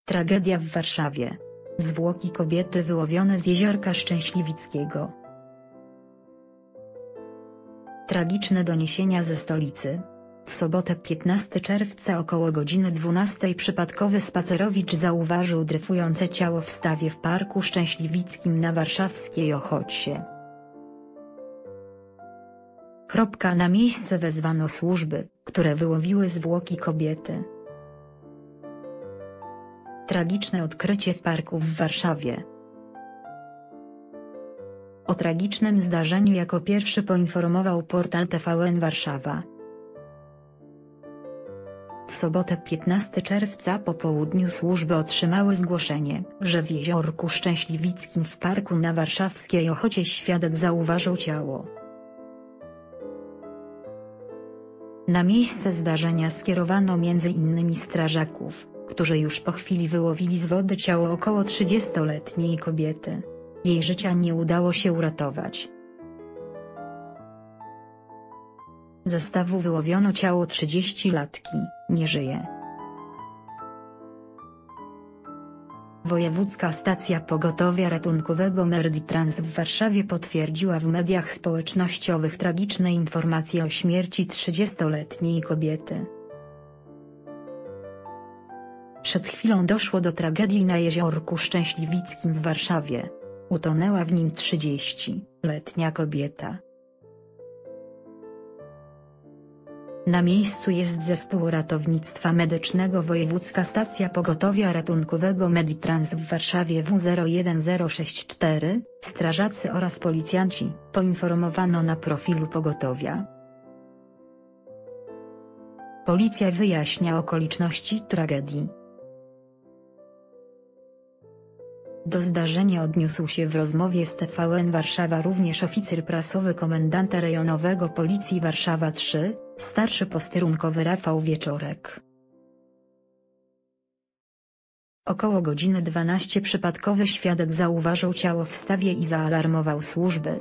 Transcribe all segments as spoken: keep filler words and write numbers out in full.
Tragedia w Warszawie. Zwłoki kobiety wyłowione z jeziorka Szczęśliwickiego. Tragiczne doniesienia ze stolicy. W sobotę piętnastego czerwca około godziny dwunastej przypadkowy spacerowicz zauważył dryfujące ciało w stawie w Parku Szczęśliwickim na warszawskiej Ochocie. Na miejsce wezwano służby, które wyłowiły zwłoki kobiety. Tragiczne odkrycie w parku w Warszawie. O tragicznym zdarzeniu jako pierwszy poinformował portal T V N Warszawa. W sobotę piętnastego czerwca po południu służby otrzymały zgłoszenie, że w jeziorku Szczęśliwickim w parku na warszawskiej Ochocie świadek zauważył ciało. Na miejsce zdarzenia skierowano między innymi strażaków, którzy już po chwili wyłowili z wody ciało około trzydziestoletniej kobiety. Jej życia nie udało się uratować. Ze stawu wyłowiono ciało trzydziestolatki, nie żyje. Wojewódzka Stacja Pogotowia Ratunkowego Meditrans w Warszawie potwierdziła w mediach społecznościowych tragiczne informacje o śmierci trzydziestoletniej kobiety. Przed chwilą doszło do tragedii na jeziorku Szczęśliwickim w Warszawie. Utonęła w nim trzydziestoletnia kobieta. Na miejscu jest zespół ratownictwa medycznego Wojewódzka Stacja Pogotowia Ratunkowego Meditrans w Warszawie W zero jeden zero sześć cztery, strażacy oraz policjanci, poinformowano na profilu pogotowia. Policja wyjaśnia okoliczności tragedii. Do zdarzenia odniósł się w rozmowie z T V N Warszawa również oficer prasowy komendanta rejonowego Policji Warszawa trzy, starszy posterunkowy Rafał Wieczorek. Około godziny dwunastej przypadkowy świadek zauważył ciało w stawie i zaalarmował służby.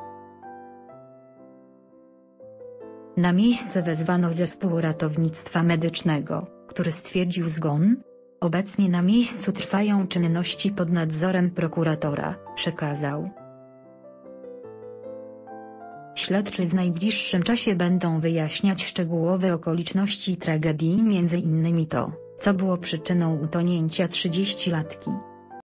Na miejsce wezwano zespół ratownictwa medycznego, który stwierdził zgon. Obecnie na miejscu trwają czynności pod nadzorem prokuratora, przekazał. Śledczy w najbliższym czasie będą wyjaśniać szczegółowe okoliczności tragedii, między innymi to, co było przyczyną utonięcia trzydziestolatki.